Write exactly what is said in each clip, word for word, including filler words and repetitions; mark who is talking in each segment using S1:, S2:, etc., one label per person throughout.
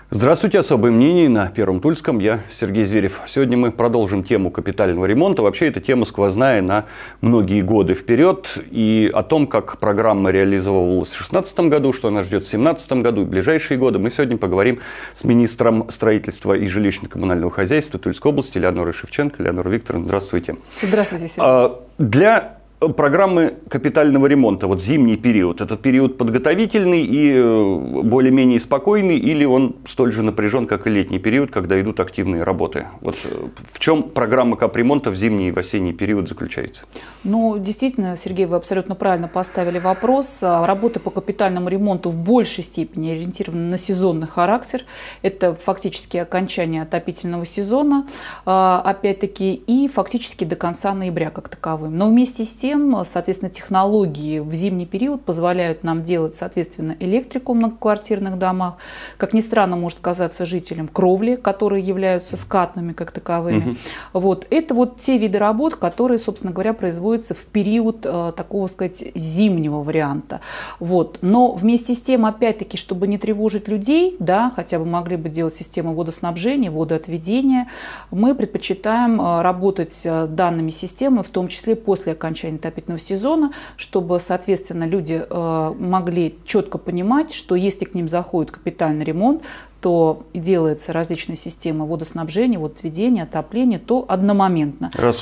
S1: Здравствуйте, особое мнение на Первом Тульском. Я Сергей Зверев. Сегодня мы продолжим тему капитального ремонта. Вообще, эта тема сквозная на многие годы вперед. И о том, как программа реализовывалась в две тысячи шестнадцатом году, что она ждет в две тысячи семнадцатом году и в ближайшие годы, мы сегодня поговорим с министром строительства и жилищно-коммунального хозяйства Тульской области Элеонорой Шевченко. Элеонора Викторовна, здравствуйте.
S2: Здравствуйте, Сергей.
S1: Для программы капитального ремонта, вот зимний период, этот период подготовительный и более-менее спокойный, или он столь же напряжен, как и летний период, когда идут активные работы? Вот в чем программа капремонта в зимний и в осенний период заключается?
S2: Ну, действительно, Сергей, вы абсолютно правильно поставили вопрос. Работы по капитальному ремонту в большей степени ориентированы на сезонный характер. Это фактически окончание отопительного сезона, опять-таки, и фактически до конца ноября как таковым. Но вместе с тем, соответственно, технологии в зимний период позволяют нам делать, соответственно, электрику в многоквартирных домах. Как ни странно, может казаться жителям, кровли, которые являются скатными как таковыми. Угу. Вот. Это вот те виды работ, которые, собственно говоря, производятся в период э, такого, сказать, зимнего варианта. Вот. Но вместе с тем, опять-таки, чтобы не тревожить людей, да, хотя бы могли бы делать систему водоснабжения, водоотведения, мы предпочитаем э, работать э, данными системами, в том числе после окончания отопительного сезона, чтобы, соответственно, люди э, могли четко понимать, что если к ним заходит капитальный ремонт, то делается различные системы водоснабжения, водоотведения, отопления, то одномоментно.
S1: Раз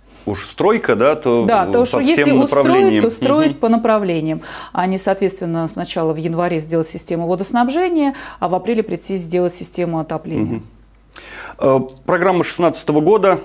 S1: уж стройка, да, то
S2: да, то,
S1: по
S2: что
S1: всем
S2: если устроить, то строить
S1: угу.
S2: по направлениям. А не, соответственно, сначала в январе сделать систему водоснабжения, а в апреле прийти сделать систему отопления.
S1: Угу. Программа две тысячи шестнадцатого года.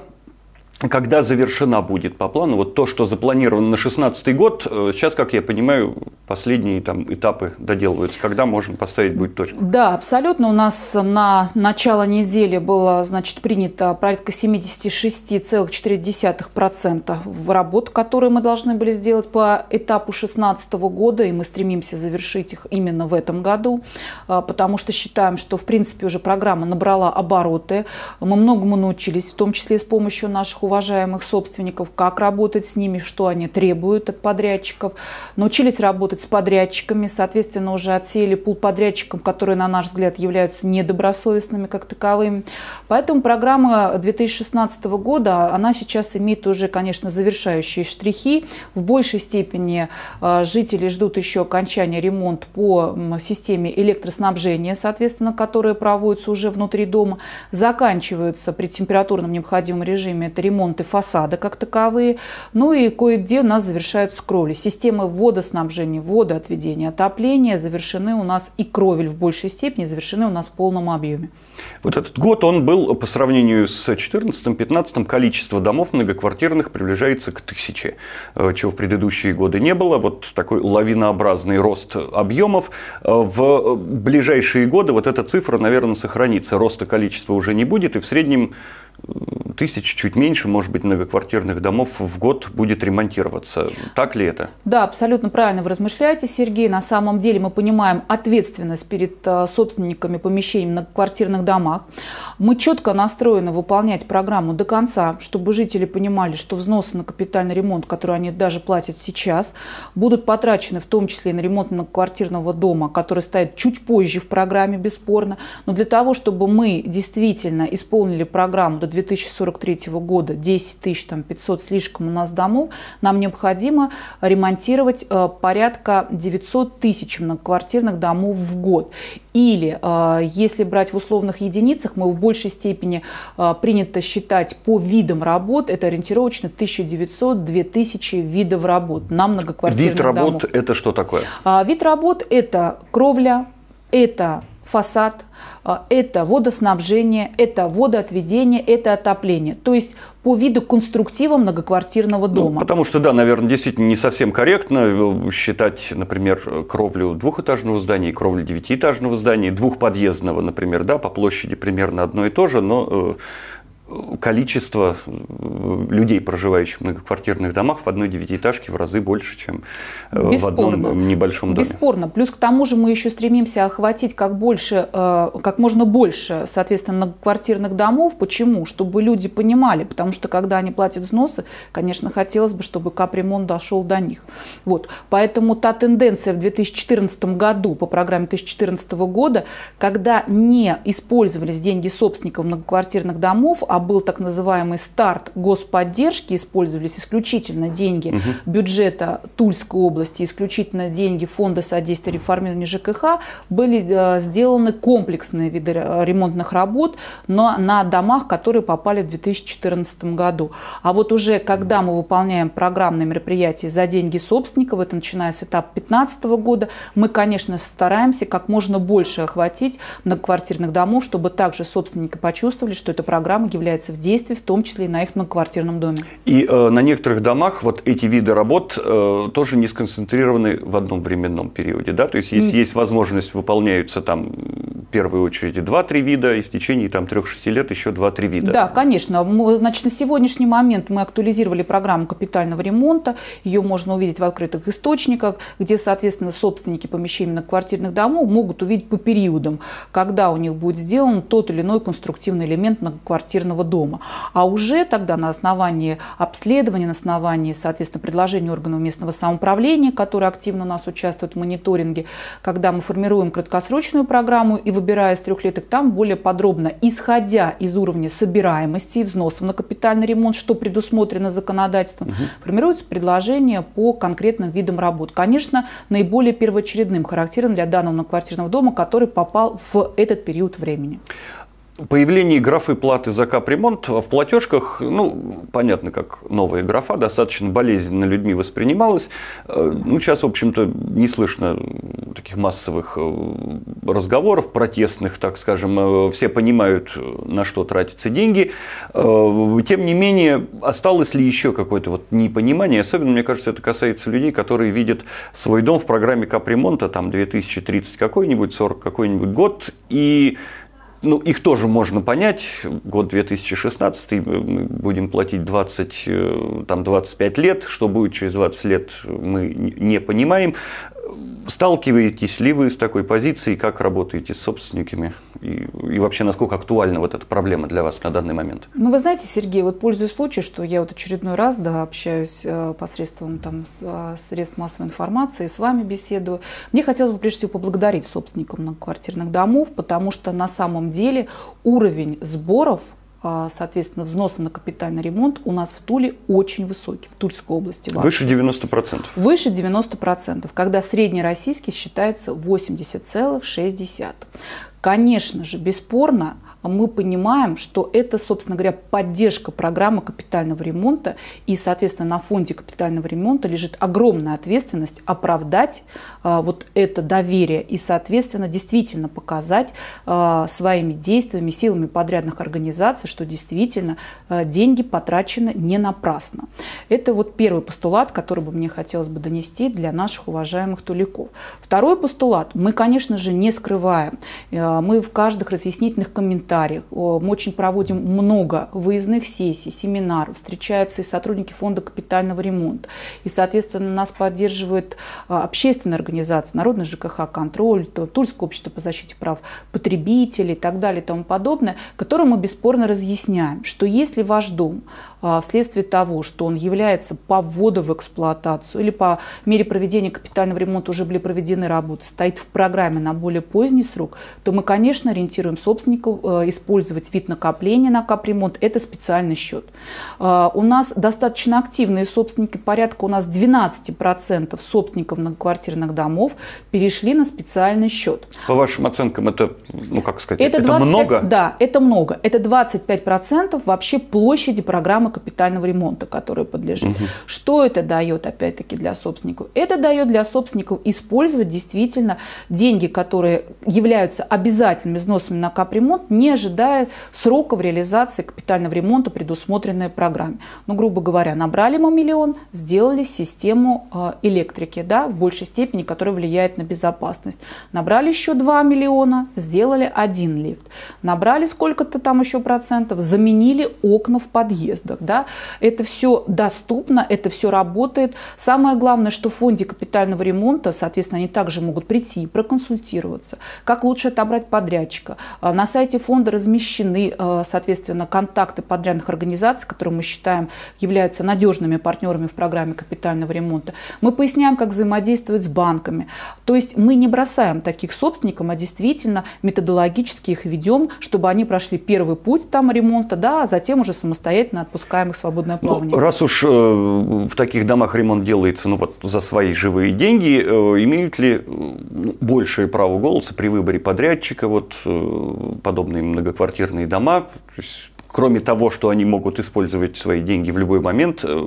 S1: Когда завершена будет по плану, вот то, что запланировано на две тысячи шестнадцатый год, сейчас, как я понимаю, последние там этапы доделываются. Когда можно поставить будет точку?
S2: Да, абсолютно. У нас на начало недели было, значит, принято порядка семьдесят шесть целых четыре десятых процента работ, которые мы должны были сделать по этапу две тысячи шестнадцатого года, и мы стремимся завершить их именно в этом году, потому что считаем, что, в принципе, уже программа набрала обороты. Мы многому научились, в том числе с помощью наших уважаемых собственников, как работать с ними, что они требуют от подрядчиков. Научились работать с подрядчиками, соответственно, уже отсеяли пул подрядчикам, которые, на наш взгляд, являются недобросовестными как таковыми. Поэтому программа две тысячи шестнадцатого года, она сейчас имеет уже, конечно, завершающие штрихи. В большей степени жители ждут еще окончания ремонта по системе электроснабжения, соответственно, которые проводятся уже внутри дома. Заканчиваются при температурном необходимом режиме это ремонт ремонты фасада как таковые, ну и кое-где у нас завершаются кровли. Системы водоснабжения, водоотведения, отопления завершены у нас, и кровель в большей степени завершены у нас в полном объеме.
S1: Вот этот год он был, по сравнению с две тысячи четырнадцатым-пятнадцатым, количество домов многоквартирных приближается к тысяче, чего в предыдущие годы не было. Вот такой лавинообразный рост объемов. В ближайшие годы вот эта цифра, наверное, сохранится. Роста количества уже не будет, и в среднем тысячи, чуть меньше, может быть, многоквартирных домов в год будет ремонтироваться. Так ли это?
S2: Да, абсолютно правильно вы размышляете, Сергей. На самом деле мы понимаем ответственность перед собственниками помещений в многоквартирных домах. Мы четко настроены выполнять программу до конца, чтобы жители понимали, что взносы на капитальный ремонт, которые они даже платят сейчас, будут потрачены в том числе и на ремонт многоквартирного дома, который стоит чуть позже в программе, бесспорно. Но для того, чтобы мы действительно исполнили программу до две тысячи сорок третьего года, десять тысяч пятьсот слишком у нас домов, нам необходимо ремонтировать э, порядка девятьсот тысяч многоквартирных домов в год. Или, э, если брать в условных единицах, мы в большей степени э, принято считать по видам работ, это ориентировочно тысяча девятьсот — две тысячи видов работ на многоквартирных домах.
S1: Вид работ – это что такое?
S2: А, вид работ – это кровля, это фасад, это водоснабжение, это водоотведение, это отопление. То есть по виду конструктива многоквартирного дома.
S1: Ну, потому что, да, наверное, действительно не совсем корректно считать, например, кровлю двухэтажного здания и кровлю девятиэтажного здания, двухподъездного, например, да, по площади примерно одно и то же, но количество людей, проживающих в многоквартирных домах, в одной девятиэтажке в разы больше, чем Бесспорно. в одном небольшом доме.
S2: Бесспорно. Плюс к тому же мы еще стремимся охватить как, больше, как можно больше, соответственно, многоквартирных домов. Почему? Чтобы люди понимали, потому что когда они платят взносы, конечно, хотелось бы, чтобы капремонт дошел до них. Вот. Поэтому та тенденция в две тысячи четырнадцатом году по программе две тысячи четырнадцатого года, когда не использовались деньги собственников многоквартирных домов, а был так называемый старт господдержки, использовались исключительно деньги угу. бюджета Тульской области, исключительно деньги Фонда содействия реформированию ЖКХ, были э, сделаны комплексные виды ремонтных работ но на домах, которые попали в две тысячи четырнадцатом году. А вот уже когда мы выполняем программные мероприятия за деньги собственников, это начиная с этапа две тысячи пятнадцатого года, мы, конечно, стараемся как можно больше охватить многоквартирных домов, чтобы также собственники почувствовали, что эта программа является в действии, в том числе и на их многоквартирном доме. И
S1: э, на некоторых домах вот эти виды работ э, тоже не сконцентрированы в одном временном периоде, да? То есть, если mm. есть возможность, выполняются там в первую очередь два-три вида, и в течение там трех-шести лет еще два-три вида.
S2: Да, конечно. Значит, на сегодняшний момент мы актуализировали программу капитального ремонта, ее можно увидеть в открытых источниках, где, соответственно, собственники помещений многоквартирных домов могут увидеть по периодам, когда у них будет сделан тот или иной конструктивный элемент многоквартирного дома. А уже тогда на основании обследования, на основании, соответственно, предложений органов местного самоуправления, которые активно у нас участвуют в мониторинге, когда мы формируем краткосрочную программу и выбирая из трехлеток, там более подробно, исходя из уровня собираемости и взносов на капитальный ремонт, что предусмотрено законодательством, угу. формируются предложения по конкретным видам работ. Конечно, наиболее первоочередным, характерным для данного многоквартирного дома, который попал в этот период времени.
S1: Появление графы платы за капремонт в платежках, ну, понятно, как новая графа, достаточно болезненно людьми воспринималась. Ну, сейчас, в общем-то, не слышно таких массовых разговоров, протестных, так скажем. Все понимают, на что тратятся деньги. Тем не менее, осталось ли еще какое-то вот непонимание? Особенно, мне кажется, это касается людей, которые видят свой дом в программе капремонта, там, две тысячи тридцатый какой-нибудь, сорок какой-нибудь год, и ну, их тоже можно понять. Год две тысячи шестнадцатый, мы будем платить двадцать, там, двадцать пять лет. Что будет через двадцать лет, мы не понимаем. Сталкиваетесь ли вы с такой позицией, как работаете с собственниками? И, и вообще, насколько актуальна вот эта проблема для вас на данный момент?
S2: Ну, вы знаете, Сергей, вот пользуясь случаем, что я вот очередной раз да, общаюсь э, посредством там, э, средств массовой информации, с вами беседую, мне хотелось бы прежде всего поблагодарить собственников многоквартирных домов, потому что на самом деле уровень сборов, соответственно, взносы на капитальный ремонт у нас в Туле очень высокий, в Тульской области. Вообще.
S1: Выше девяноста процентов.
S2: Выше девяноста процентов, когда среднероссийский считается восемьдесят целых шесть десятых. Конечно же, бесспорно, мы понимаем, что это, собственно говоря, поддержка программы капитального ремонта, и, соответственно, на фонде капитального ремонта лежит огромная ответственность оправдать а, вот это доверие и, соответственно, действительно показать а, своими действиями, силами подрядных организаций, что действительно а, деньги потрачены не напрасно. Это вот первый постулат, который бы мне хотелось бы донести для наших уважаемых туляков. Второй постулат. Мы, конечно же, не скрываем. Мы в каждых разъяснительных комментариях, мы очень проводим много выездных сессий, семинаров, встречаются и сотрудники фонда капитального ремонта. И, соответственно, нас поддерживает общественная организация, Народный ЖКХ контроль, Тульское общество по защите прав потребителей и так далее и тому подобное, которым мы бесспорно разъясняем, что если ваш дом вследствие того, что он является по вводу в эксплуатацию или по мере проведения капитального ремонта уже были проведены работы, стоит в программе на более поздний срок, то мы, конечно, ориентируем собственников э, использовать вид накопления на капремонт. Это специальный счет. Э, у нас достаточно активные собственники, порядка у нас двенадцать процентов собственников многоквартирных домов перешли на специальный счет.
S1: По вашим оценкам, это, ну как сказать,
S2: это,
S1: это много?
S2: Да, это много. Это двадцать пять процентов вообще площади программы капитального ремонта, которая подлежит. Угу. Что это дает, опять-таки, для собственников? Это дает для собственников использовать действительно деньги, которые являются обязательными обязательными взносами на капремонт, не ожидая сроков реализации капитального ремонта, предусмотренной программе. Ну, грубо говоря, набрали мы миллион, сделали систему электрики, да, в большей степени, которая влияет на безопасность. Набрали еще два миллиона, сделали один лифт. Набрали сколько-то там еще процентов, заменили окна в подъездах. Да. Это все доступно, это все работает. Самое главное, что в фонде капитального ремонта, соответственно, они также могут прийти, проконсультироваться, как лучше отобрать подрядчика. На сайте фонда размещены, соответственно, контакты подрядных организаций, которые мы считаем являются надежными партнерами в программе капитального ремонта. Мы поясняем, как взаимодействовать с банками. То есть мы не бросаем таких собственникам, а действительно методологически их ведем, чтобы они прошли первый путь там ремонта, да, а затем уже самостоятельно отпускаем их в свободное плавание.
S1: Ну, раз уж э, в таких домах ремонт делается ну, вот, за свои живые деньги, э, имеют ли э, большее право голоса при выборе подрядчика вот, э, подобные многоквартирные дома? То есть, кроме того, что они могут использовать свои деньги в любой момент, э,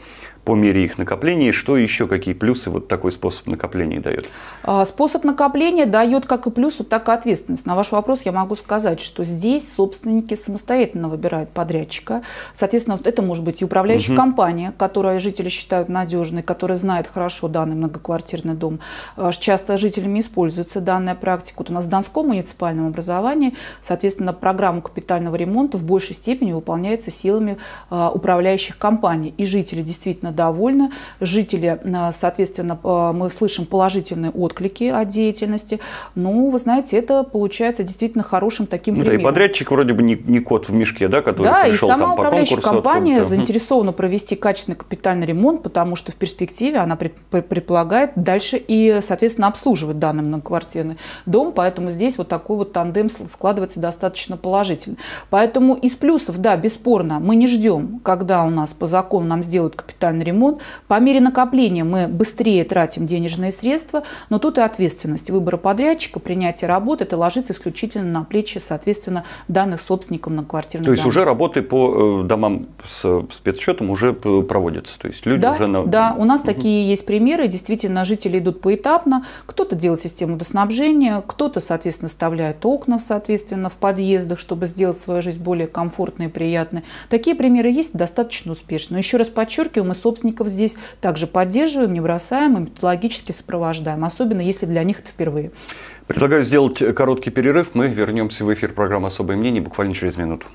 S1: по мере их накопления, что еще, какие плюсы вот такой способ накопления дает?
S2: Способ накопления дает как и плюсы, так и ответственность. На ваш вопрос я могу сказать, что здесь собственники самостоятельно выбирают подрядчика. Соответственно, это может быть и управляющая угу. компания, которую жители считают надежной, которая знает хорошо данный многоквартирный дом. Часто жителями используется данная практика. Вот у нас в Донском муниципальном образовании, соответственно, программа капитального ремонта в большей степени выполняется силами управляющих компаний. И жители действительно довольны. Жители, соответственно, мы слышим положительные отклики от деятельности. Ну, вы знаете, это получается действительно хорошим таким примером.
S1: Да, и подрядчик вроде бы не, не кот в мешке, да, который
S2: да,
S1: пришел
S2: там по конкурсу. Да, и сама управляющая компания заинтересована провести качественный капитальный ремонт, потому что в перспективе она предполагает дальше и, соответственно, обслуживать данный многоквартирный дом. Поэтому здесь вот такой вот тандем складывается достаточно положительно. Поэтому из плюсов, да, бесспорно, мы не ждем, когда у нас по закону нам сделают капитальный ремонт. По мере накопления мы быстрее тратим денежные средства, но тут и ответственность выбора подрядчика, принятия работы, это ложится исключительно на плечи, соответственно, данных собственников многоквартирных домов.
S1: То есть уже работы по домам с спецсчетом уже проводятся? То есть люди
S2: да,
S1: уже на...
S2: да, у нас угу. такие есть примеры, действительно, жители идут поэтапно, кто-то делает систему водоснабжения, кто-то, соответственно, вставляет окна, соответственно, в подъездах, чтобы сделать свою жизнь более комфортной и приятной. Такие примеры есть, достаточно успешно. Но еще раз подчеркиваю, мы собственников здесь также поддерживаем, не бросаем и методологически сопровождаем, особенно если для них это впервые.
S1: Предлагаю сделать короткий перерыв. Мы вернемся в эфир программы «Особое мнение» буквально через минуту.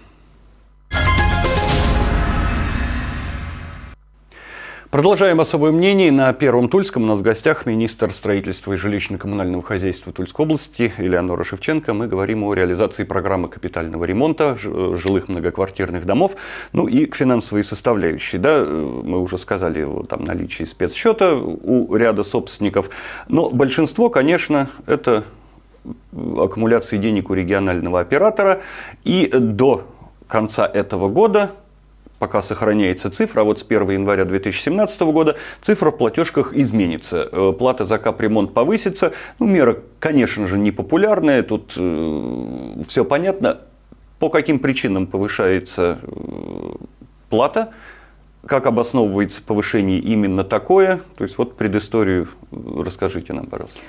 S1: Продолжаем «Особое мнение». На Первом Тульском у нас в гостях министр строительства и жилищно-коммунального хозяйства Тульской области Элеонора Шевченко. Мы говорим о реализации программы капитального ремонта жилых многоквартирных домов. Ну и к финансовой составляющей. Да, мы уже сказали о там, наличии спецсчета у ряда собственников. Но большинство, конечно, это аккумуляции денег у регионального оператора. И до конца этого года, пока сохраняется цифра, а вот с первого января две тысячи семнадцатого года цифра в платежках изменится. Плата за капремонт повысится. Ну, мера, конечно же, непопулярная, тут э, все понятно. По каким причинам повышается э, плата, как обосновывается повышение именно такое. То есть вот предысторию расскажите нам, пожалуйста.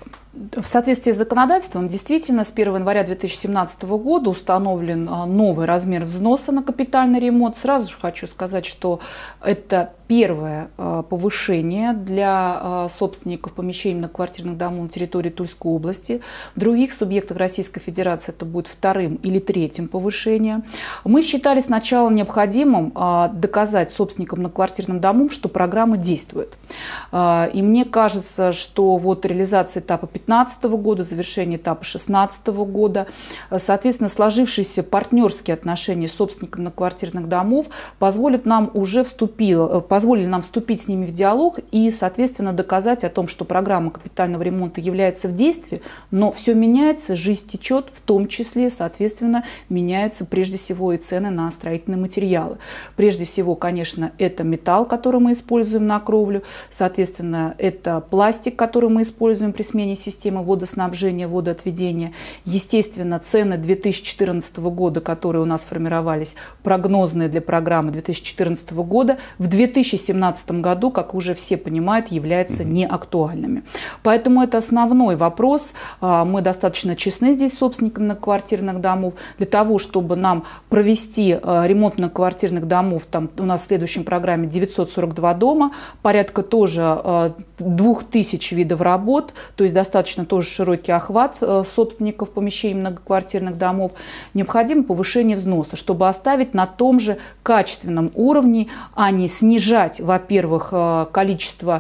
S2: В соответствии с законодательством, действительно, с первого января две тысячи семнадцатого года установлен новый размер взноса на капитальный ремонт. Сразу же хочу сказать, что это первое повышение для собственников помещений многоквартирных домов на территории Тульской области. В других субъектах Российской Федерации это будет вторым или третьим повышением. Мы считали сначала необходимым доказать собственникам многоквартирным домам, что программа действует. И мне кажется, что вот реализация этапа две тысячи пятнадцатого года, завершение этапа две тысячи шестнадцатого года, соответственно, сложившиеся партнерские отношения с собственниками многоквартирных домов позволят нам уже вступил, позволили нам вступить с ними в диалог и, соответственно, доказать о том, что программа капитального ремонта является в действии, но все меняется, жизнь течет, в том числе, соответственно, меняются прежде всего и цены на строительные материалы. Прежде всего, конечно, это металл, который мы используем на кровлю, соответственно, это пластик, который мы используем при смене системы водоснабжения, водоотведения. Естественно, цены две тысячи четырнадцатого года, которые у нас формировались, прогнозные для программы две тысячи четырнадцатого года, в две тысячи тысячи семнадцатом году, как уже все понимают, являются неактуальными. Поэтому это основной вопрос. Мы достаточно честны здесь с собственниками многоквартирных домов. Для того, чтобы нам провести ремонт многоквартирных домов, там у нас в следующем программе девятьсот сорок два дома, порядка тоже двух тысяч видов работ, то есть достаточно тоже широкий охват собственников помещений многоквартирных домов, необходимо повышение взноса, чтобы оставить на том же качественном уровне, а не снижать, во-первых, количество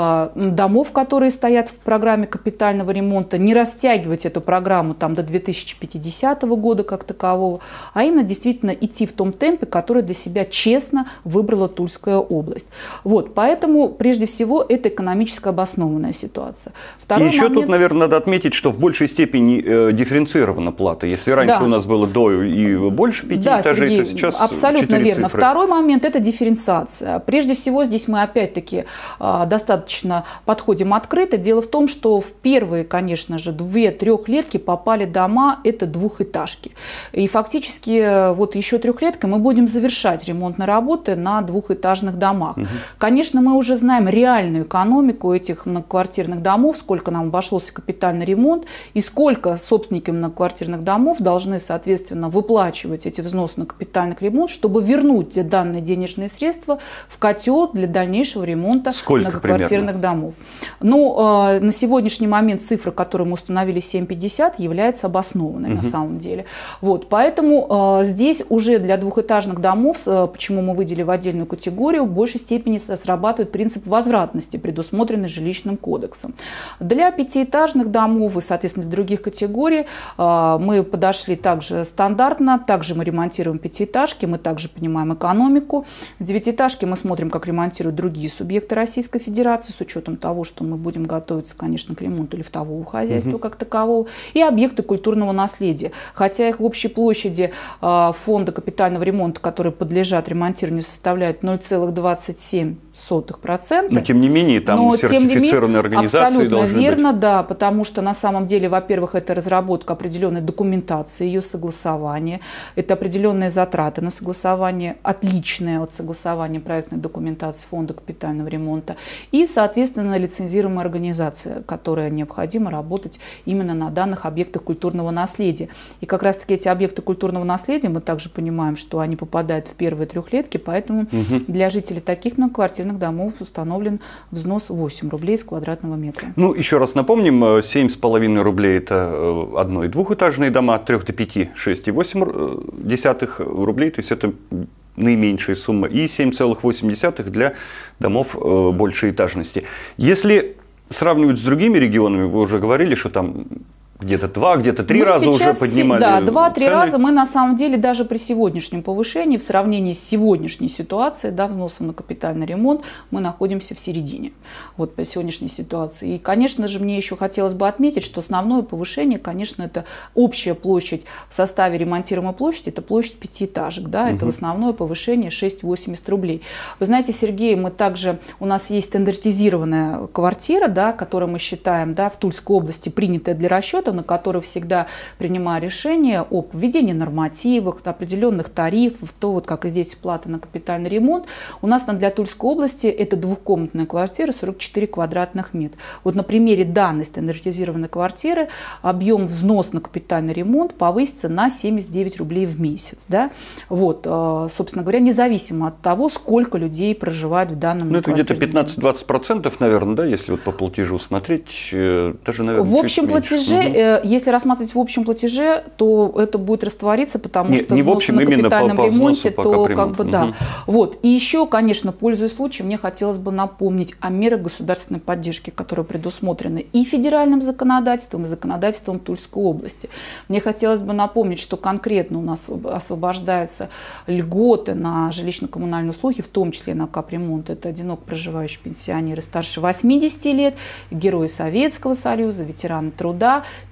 S2: домов, которые стоят в программе капитального ремонта, не растягивать эту программу там, до две тысячи пятидесятого года как такового, а именно действительно идти в том темпе, который для себя честно выбрала Тульская область. Вот, поэтому прежде всего это экономически обоснованная ситуация. Второй
S1: и еще
S2: момент...
S1: тут, наверное, надо отметить, что в большей степени э, дифференцирована плата. Если раньше да. у нас было до и больше пяти
S2: да,
S1: этажей,
S2: Сергей,
S1: то сейчас
S2: абсолютно верно.
S1: цифры. Второй
S2: момент – это дифференциация. Прежде всего, здесь мы опять-таки э, достаточно подходим открыто. Дело в том, что в первые, конечно же, две-трехлетки попали дома – это двухэтажки. И фактически вот еще трехлеткой мы будем завершать ремонтные работы на двухэтажных домах. Угу. Конечно, мы уже знаем реальную экономику этих многоквартирных домов, сколько нам обошелся капитальный ремонт и сколько собственники многоквартирных домов должны, соответственно, выплачивать эти взносы на капитальный ремонт, чтобы вернуть данные денежные средства в котел для дальнейшего ремонта
S1: сколько
S2: многоквартирных
S1: примерно?
S2: домов. Ну, э, на сегодняшний момент цифра, которую мы установили, семь пятьдесят, является обоснованной угу. на самом деле. Вот, поэтому э, здесь уже для двухэтажных домов, э, почему мы выделили в отдельную категорию, в большей степени срабатывает принцип возвратности, предусмотренный жилищным кодексом. Для пятиэтажных домов и, соответственно, для других категорий э, мы подошли также стандартно. Также мы ремонтируем пятиэтажки, мы также понимаем экономику. Девятиэтажки мы смотрим, как ремонтируют другие субъекты Российской Федерации, с учетом того, что мы будем готовиться, конечно, к ремонту лифтового хозяйства угу. как такового. И объекты культурного наследия. Хотя их в общей площади э, фонда капитального ремонта, которые подлежат ремонтированию, составляют ноль целых двадцать семь сотых процента.
S1: Но тем не менее, там
S2: Но,
S1: сертифицированные организации
S2: абсолютно
S1: должны
S2: верно,
S1: быть.
S2: Да, потому что на самом деле, во-первых, это разработка определенной документации, ее согласование, это определенные затраты на согласование, отличные от согласования проектной документации фонда капитального ремонта и, соответственно, лицензируемая организация, которая необходимо работать именно на данных объектах культурного наследия. И как раз-таки эти объекты культурного наследия, мы также понимаем, что они попадают в первые трехлетки, поэтому угу. для жителей таких многоквартирных домов установлен взнос восемь рублей с квадратного метра.
S1: Ну, еще раз напомним, семь с половиной рублей – это одно- и двухэтажные дома, от трёх до пяти – шесть и восемь десятых рублей, то есть это наименьшая сумма, и семь целых восемь десятых для домов большей этажности. Если сравнивать с другими регионами, вы уже говорили, что там где-то два, где-то три раза уже поднимали
S2: Да, два-три
S1: цены.
S2: раза мы на самом деле даже при сегодняшнем повышении, в сравнении с сегодняшней ситуацией, да, взносом на капитальный ремонт, мы находимся в середине вот по сегодняшней ситуации. И, конечно же, мне еще хотелось бы отметить, что основное повышение, конечно, это общая площадь в составе ремонтируемой площади, это площадь пятиэтажек, да, угу. это основное повышение шесть восемьдесят рублей. Вы знаете, Сергей, мы также, у нас есть стандартизированная квартира, да, которую мы считаем, да, в Тульской области принятая для расчета, на который всегда принимаю решение об введении нормативов, определенных тарифов, то вот как и здесь плата на капитальный ремонт. У нас для Тульской области это двухкомнатная квартира, сорок четыре квадратных метра. Вот на примере данной стандартизированной квартиры объем взнос на капитальный ремонт повысится на семьдесят девять рублей в месяц. Да? Вот, собственно говоря, независимо от того, сколько людей проживает в данном
S1: Ну, это где-то пятнадцать-двадцать
S2: доме.
S1: процентов, наверное, да, если вот по платежу смотреть, даже, наверное,
S2: в общем платеже, угу. если рассматривать в общем платеже, то это будет раствориться, потому
S1: не,
S2: что
S1: не
S2: взносы
S1: общем,
S2: на капитальном
S1: по, по
S2: ремонте,
S1: взносу,
S2: то
S1: по
S2: как бы да.
S1: Угу.
S2: Вот. И еще, конечно, пользуясь случаем, мне хотелось бы напомнить о мерах государственной поддержки, которые предусмотрены и федеральным законодательством, и законодательством Тульской области. Мне хотелось бы напомнить, что конкретно у нас освобождаются льготы на жилищно-коммунальные услуги, в том числе на капремонт. Это одиноко проживающие пенсионеры старше восьмидесяти лет, герои Советского Союза, ветераны труда,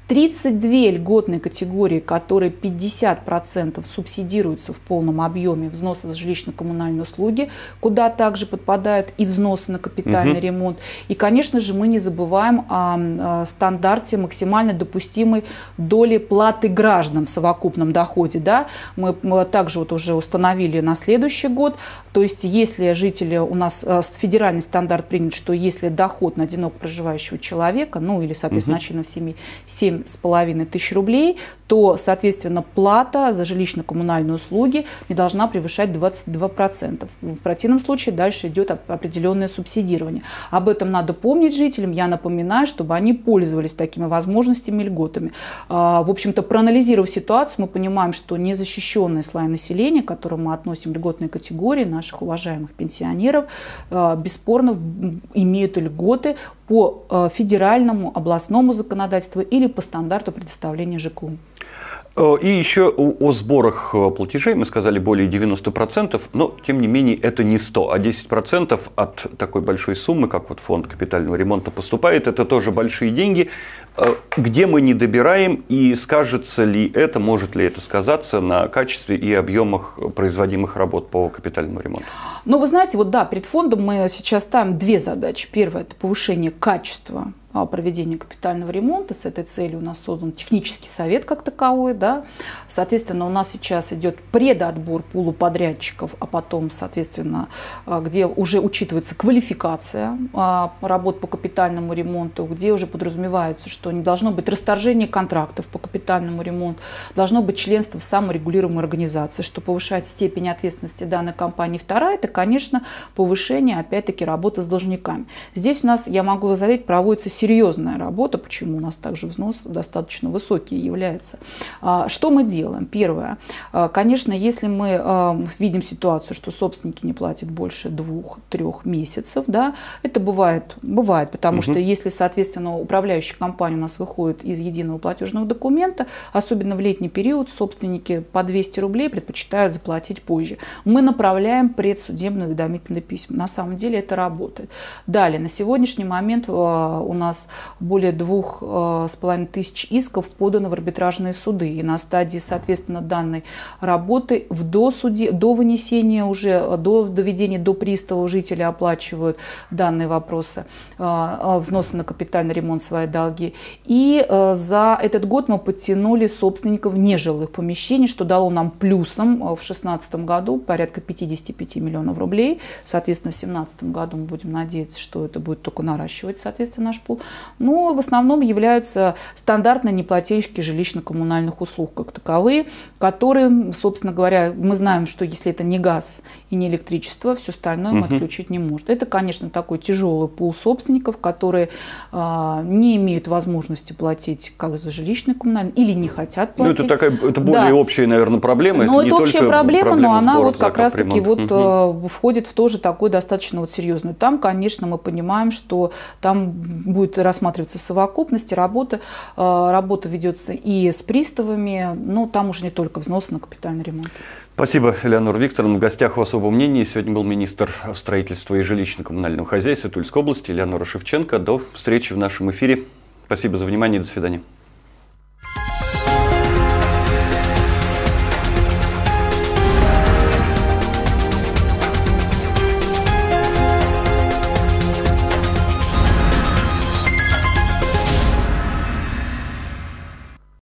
S2: тридцать две льготные категории, которые пятьдесят процентов субсидируются в полном объеме взносы за жилищно-коммунальные услуги, куда также подпадают и взносы на капитальный угу. ремонт. И, конечно же, мы не забываем о, о стандарте максимально допустимой доли платы граждан в совокупном доходе. Да? Мы, мы также вот уже установили на следующий год. То есть, если жители, у нас федеральный стандарт принят, что если доход на одиноко проживающего человека, ну или, соответственно, угу. на членов семьи семь с половиной тысяч рублей, то, соответственно, плата за жилищно-коммунальные услуги не должна превышать двадцать два процента. В противном случае дальше идет определенное субсидирование. Об этом надо помнить жителям. Я напоминаю, чтобы они пользовались такими возможностями и льготами. В общем-то, проанализировав ситуацию, мы понимаем, что незащищенные слои населения, к которым мы относим льготные категории, наших уважаемых пенсионеров, бесспорно имеют льготы по федеральному, областному законодательству или по стандарту предоставления ЖКУ.
S1: И еще о сборах платежей мы сказали более девяноста процентов, но тем не менее это не сто, а десять процентов от такой большой суммы, как вот фонд капитального ремонта поступает, это тоже большие деньги. Где мы не добираем и скажется ли это, может ли это сказаться на качестве и объемах производимых работ по капитальному ремонту?
S2: Ну, вы знаете, вот да, перед фондом мы сейчас ставим две задачи. Первая – это повышение качества проведения капитального ремонта. С этой целью у нас создан технический совет как таковой. Да. Соответственно, у нас сейчас идет предотбор пулу подрядчиков, а потом, соответственно, где уже учитывается квалификация работ по капитальному ремонту, где уже подразумевается, что не должно быть расторжения контрактов по капитальному ремонту, должно быть членство в саморегулируемой организации, что повышает степень ответственности данной компании. Вторая – это, конечно, повышение, опять-таки, работы с должниками. Здесь у нас, я могу заявить, проводится серьезная работа, почему у нас также взнос достаточно высокий является. Что мы делаем? Первое. Конечно, если мы видим ситуацию, что собственники не платят больше двух-трех месяцев, да, это бывает, бывает, потому угу. что если, соответственно, управляющая компания у нас выходит из единого платежного документа, особенно в летний период, собственники по двести рублей предпочитают заплатить позже. Мы направляем предсудебные уведомительные письма. На самом деле это работает. Далее, на сегодняшний момент у нас более двух с половиной тысяч исков подано в арбитражные суды. И на стадии, соответственно, данной работы в досуде, до вынесения уже, до доведения до пристава жители оплачивают данные вопросы, взносы на капитальный ремонт, свои долги. И за этот год мы подтянули собственников нежилых помещений, что дало нам плюсом в две тысячи шестнадцатом году порядка пятидесяти пяти миллионов рублей. Соответственно, в две тысячи семнадцатом году мы будем надеяться, что это будет только наращивать, соответственно, наш пул. Но в основном являются стандартные неплательщики жилищно-коммунальных услуг как таковые, которые, собственно говоря, мы знаем, что если это не газ и не электричество, все остальное мы отключить не может. Это, конечно, такой тяжелый пул собственников, которые а, не имеют возможности платить как за жилищно-коммунальные или не хотят платить.
S1: Ну, это такая, это более да. общая, наверное, проблема.
S2: Но это,
S1: это
S2: общая проблема, но она вот как раз-таки вот
S1: угу.
S2: входит в тоже такой достаточно вот серьезную. Там, конечно, мы понимаем, что там будет рассматриваться в совокупности, работа, работа ведется и с приставами, но там уже не только взносы на капитальный ремонт.
S1: Спасибо, Элеонора Викторовна. В гостях у «Особого мнения» сегодня был министр строительства и жилищно-коммунального хозяйства Тульской области Элеонора Шевченко. До встречи в нашем эфире. Спасибо за внимание и до свидания.